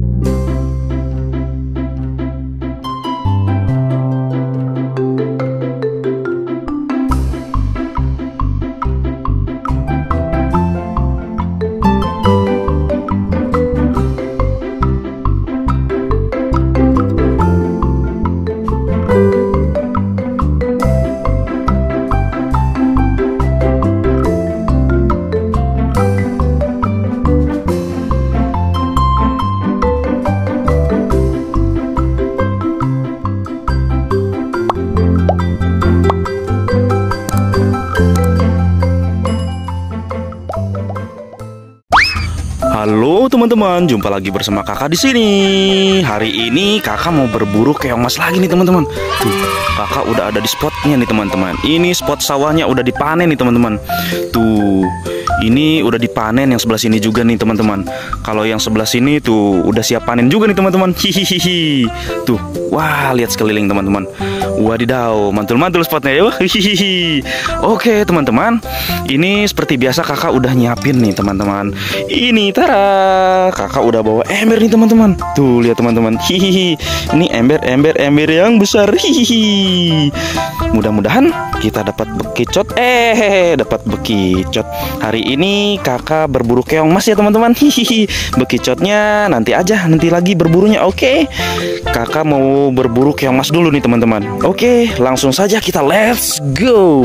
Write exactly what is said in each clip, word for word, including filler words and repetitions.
Halo teman-teman, jumpa lagi bersama kakak di sini. Hari ini kakak mau berburu keong mas lagi nih teman-teman. Tuh, kakak udah ada di spotnya nih teman-teman. Ini spot sawahnya udah dipanen nih teman-teman. Tuh, ini udah dipanen yang sebelah sini juga nih teman-teman. Kalau yang sebelah sini tuh udah siap panen juga nih teman-teman. Hihihi. Tuh, wah lihat sekeliling teman-teman. Wadidaw, mantul-mantul spotnya ya. Hihihi. Oke teman-teman, ini seperti biasa kakak udah nyiapin nih teman-teman. Ini tara, kakak udah bawa ember nih teman-teman. Tuh lihat teman-teman. Hihihi. Ini ember-ember ember yang besar. Hihihi. Mudah-mudahan kita dapat bekicot. Eh, dapat bekicot. Hari ini kakak berburu keong mas ya teman-teman. Hihihi. Bekicotnya nanti aja, nanti lagi berburunya. Oke. Kakak mau berburu keong mas dulu nih teman-teman. Oke, langsung saja kita let's go.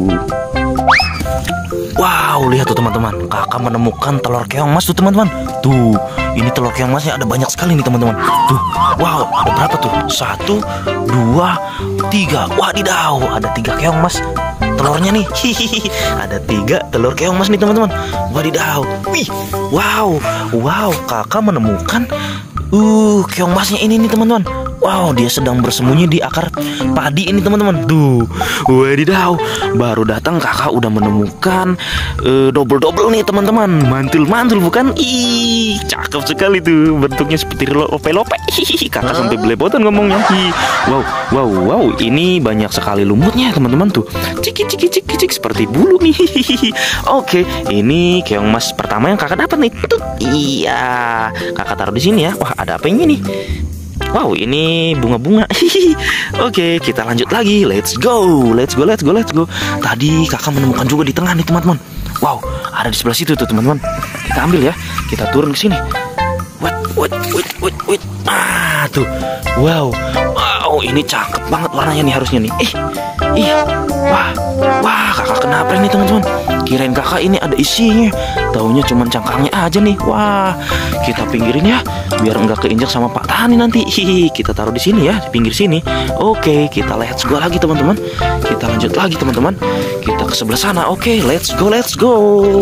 Wow, lihat tuh teman-teman, kakak menemukan telur keong mas tuh teman-teman. Tuh, ini telur keong masnya ada banyak sekali nih teman-teman. Tuh, wow, ada berapa tuh? Satu, dua, tiga. Wadidaw, ada tiga keong mas telurnya nih. Hihihi, ada tiga telur keong mas nih teman-teman. Wadidaw, wih, wow, wow, kakak menemukan uh keong masnya ini nih teman-teman. Wow, dia sedang bersembunyi di akar padi ini teman-teman. Tuh, wadidaw, baru datang kakak udah menemukan uh, double-double nih teman-teman. Mantul-mantul bukan? Ih, cakep sekali tuh, bentuknya seperti lope-lope. Hihihi, kakak sampai belepotan ngomongnya. Hi. Wow, wow, wow, ini banyak sekali lumutnya teman-teman tuh. Ciki ciki ciki ciki seperti bulu nih. Hihihi. Oke, ini keong mas pertama yang kakak dapat nih. Tuh, iya, kakak taruh di sini ya. Wah, ada apa ini nih? Wow, ini bunga-bunga. Oke, kita lanjut lagi. Let's go, let's go, let's go, let's go. Tadi kakak menemukan juga di tengah nih teman-teman. Wow, ada di sebelah situ tuh teman-teman. Kita ambil ya. Kita turun ke sini. Wait, wait, wait, wait, wait. Ah, tuh. Wow, wow, ini cakep banget warnanya nih harusnya nih. Eh, ih, wah, wah, kakak kenapa ini teman-teman? Kirain kakak ini ada isinya, taunya cuma cangkangnya aja nih. Wah, kita pinggirin ya, biar nggak keinjak sama Pak Tani nanti. Hihi, kita taruh di sini ya, di pinggir sini. Oke, kita let's go lagi teman-teman. Kita lanjut lagi teman-teman. Kita ke sebelah sana. Oke, let's go, let's go.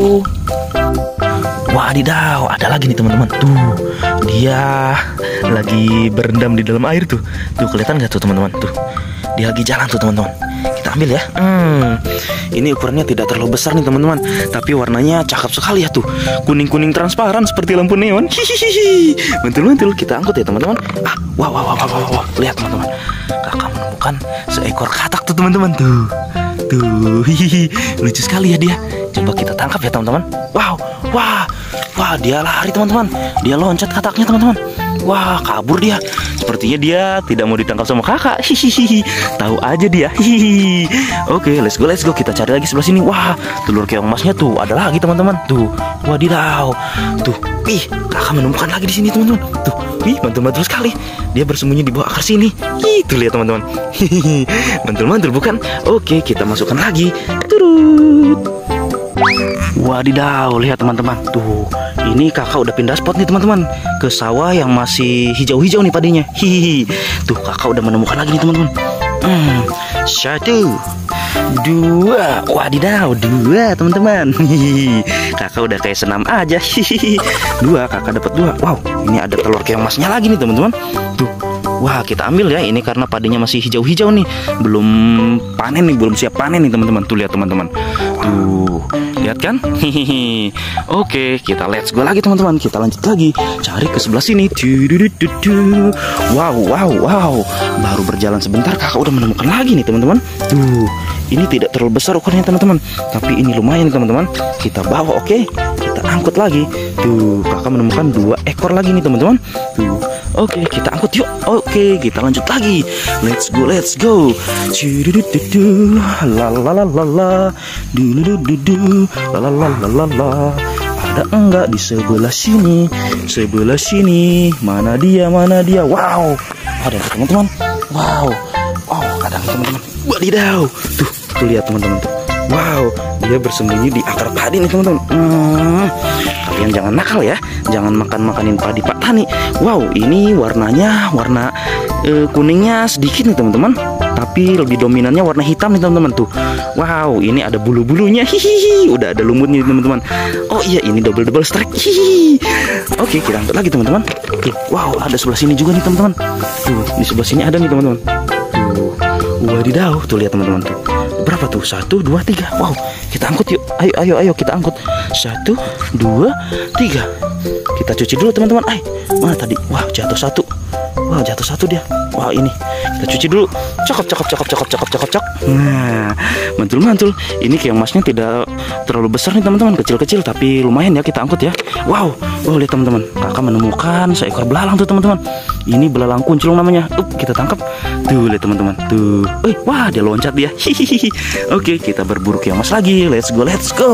Wadidaw, ada lagi nih teman-teman. Tuh, dia lagi berendam di dalam air tuh. Tuh, kelihatan nggak tuh teman-teman? Tuh, dia lagi jalan tuh teman-teman. Kita ambil ya. Hmm, ini ukurannya tidak terlalu besar nih teman-teman, tapi warnanya cakep sekali ya tuh. Kuning-kuning transparan seperti lampu neon. Hihihi. Mantul-mantul, kita angkut ya teman-teman. Ah, wow, wow, wow, wow, wow. Lihat teman-teman, kakak menemukan seekor katak tuh teman-teman tuh. Tuh, hihihi. Lucu sekali ya dia. Coba kita tangkap ya teman-teman. Wow, wah, wah, dia lari teman-teman. Dia loncat kataknya teman-teman. Wah, kabur dia. Sepertinya dia tidak mau ditangkap sama kakak. Hihihi. Tahu aja dia. Hihihi. Oke, let's go, let's go. Kita cari lagi sebelah sini. Wah, telur keong masnya tuh ada lagi teman-teman. Tuh, wadidaw. Tuh, ih, kakak menemukan lagi di sini teman-teman. Tuh, ih, mantul-mantul sekali. Dia bersembunyi di bawah akar sini. Itu lihat teman-teman. Hihihi. Mantul-mantul bukan? Oke, kita masukkan lagi. Turut. Wadidaw, lihat teman-teman. Tuh, ini kakak udah pindah spot nih teman-teman, ke sawah yang masih hijau-hijau nih padinya. Hihihi. Tuh, kakak udah menemukan lagi nih teman-teman. Hmm, satu, dua, wadidaw, dua teman-teman. Hihihi. Kakak udah kayak senam aja. Hihihi. Dua, kakak dapat dua. Wow, ini ada telur keong masnya lagi nih teman-teman. Tuh, wah, kita ambil ya. Ini karena padinya masih hijau-hijau nih, belum panen nih, belum siap panen nih teman-teman. Tuh, lihat teman-teman. Tuh, lihat kan? Hihihi. Oke, kita let's go lagi teman-teman. Kita lanjut lagi, cari ke sebelah sini. Wow, wow, wow. Baru berjalan sebentar kakak udah menemukan lagi nih teman-teman. Tuh, ini tidak terlalu besar ukurannya teman-teman, tapi ini lumayan teman-teman. Kita bawa, oke. Kita angkut lagi. Tuh, kakak menemukan dua ekor lagi nih teman-teman. Tuh, oke kita angkut yuk. Oke kita lanjut lagi. Let's go, let's go. Cidudududu, la la la la la, dudududu, la la la la la la. Ada enggak di sebelah sini? Sebelah sini. Mana dia? Mana dia? Wow. Ada teman-teman. Wow. Oh, ada teman-teman. Wadidaw. Tuh, tuh lihat teman-teman tuh. Wow, dia bersembunyi di akar padi nih teman-teman. Hmm, kalian jangan nakal ya, jangan makan-makanin padi Pak Tani. Wow, ini warnanya warna uh, kuningnya sedikit nih teman-teman, tapi lebih dominannya warna hitam nih teman-teman tuh. Wow, ini ada bulu-bulunya, hihihi, udah ada lumutnya teman-teman. Oh iya, ini double double strike. Hihihi. Oke, kita angkat lagi teman-teman. Tuh, wow, ada sebelah sini juga nih teman-teman. Tuh, di sebelah sini ada nih teman-teman. Tuh, wadidaw, tuh lihat teman-teman tuh. Berapa tuh? Satu, dua, tiga. Wow, kita angkut yuk. Ayo, ayo, ayo, kita angkut. Satu, dua, tiga. Kita cuci dulu teman-teman. Ay, mana tadi? Wah, jatuh satu. Wah, jatuh satu dia. Wah, ini. Kita cuci dulu. Cakep, cakep, cakep, cakep, cakep, cakep, cakep. Nah, mantul-mantul. Ini keong emasnya tidak terlalu besar nih teman-teman, kecil-kecil tapi lumayan ya, kita angkut ya. Wow, wow lihat teman-teman. Kakak menemukan seekor belalang tuh teman-teman. Ini belalang kunclung namanya. Up, kita tangkap. Tuh lihat teman-teman. Tuh. Eh, wah dia loncat dia. Hihihi. Oke, kita berburu keong emas lagi. Let's go, let's go.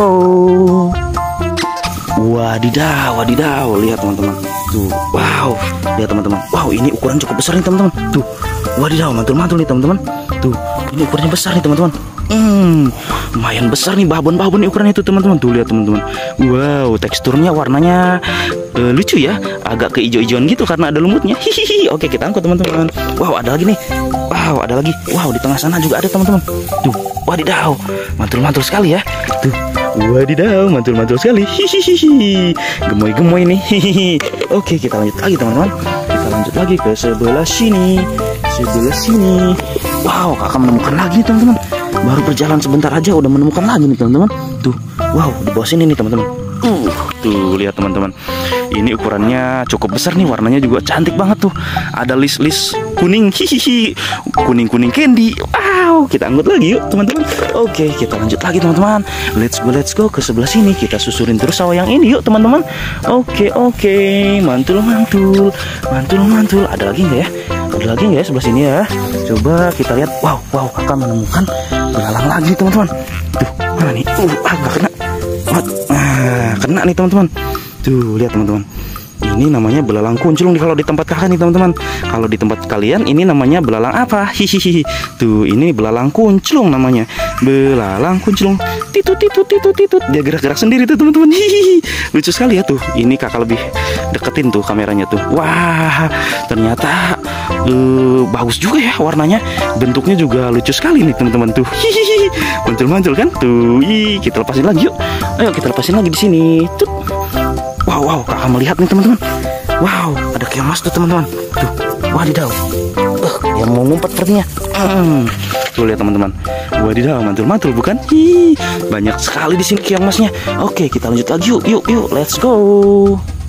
Wadidaw, wadidaw. Lihat teman-teman. Tuh, wow. Lihat teman-teman. Wow, ini ukuran cukup besar nih teman-teman. Tuh. Wadidaw, mantul-mantul nih teman-teman. Tuh, ini ukurannya besar nih teman-teman. Hmm, lumayan besar nih babon-babon ukuran itu teman-teman. Tuh lihat teman-teman. Wow, teksturnya warnanya uh, lucu ya, agak keijo-ijoan gitu karena ada lumutnya. Hihihi. Oke, kita angkut teman-teman. Wow, ada lagi nih. Wow, ada lagi. Wow, di tengah sana juga ada teman-teman. Tuh, wadidaw, mantul-mantul sekali ya. Tuh, wadidaw, mantul-mantul sekali. Hihihi. Gemoy-gemoy nih. Hihihi. Oke, kita lanjut lagi teman-teman. Kita lanjut lagi ke sebelah sini. Sebelah sini. Wow, kakak menemukan lagi nih teman-teman. Baru berjalan sebentar aja udah menemukan lagi nih teman-teman. Tuh, wow, di bawah sini nih teman-teman. Uh, tuh lihat teman-teman. Ini ukurannya cukup besar nih, warnanya juga cantik banget tuh. Ada list-list kuning, hihihi, kuning-kuning candy. Wow, kita angkut lagi yuk teman-teman. Oke, kita lanjut lagi teman-teman. Let's go, let's go ke sebelah sini. Kita susurin terus sawah yang ini yuk teman-teman. Oke, oke, mantul-mantul, mantul-mantul. Ada lagi nggak ya? Ada lagi nggak ya sebelah sini ya? Coba kita lihat. Wow, wow, kakak menemukan belalang lagi teman-teman. Tuh, mana nih? Uh, agak kena. Nah, kena nih teman-teman. Tuh, lihat teman-teman. Ini namanya belalang kunclung kalau di tempat kakak nih teman-teman. Kalau di tempat kalian ini namanya belalang apa? Hihihi. Tuh, ini belalang kunclung namanya. Belalang kunclung. Titut titut titut titut. Dia gerak-gerak sendiri tuh teman-teman. Hihihi. Lucu sekali ya tuh. Ini kakak lebih deketin tuh kameranya tuh. Wah, ternyata uh, bagus juga ya warnanya. Bentuknya juga lucu sekali nih teman-teman tuh. Hihihi. Mantul-mantul kan? Tuh, ih, kita lepasin lagi yuk. Ayo kita lepasin lagi di sini. Tuh. Wow, wow, kakak melihat nih teman-teman. Wow, ada keong emas tuh teman-teman. Tuh, wadidaw. Uh, dia mau ngumpet sepertinya. Hmm. Tuh lihat teman-teman. Wadidaw, mantul-mantul bukan? Hi, banyak sekali di sini keong emasnya. Oke, kita lanjut lagi yuk, yuk, yuk. Let's go.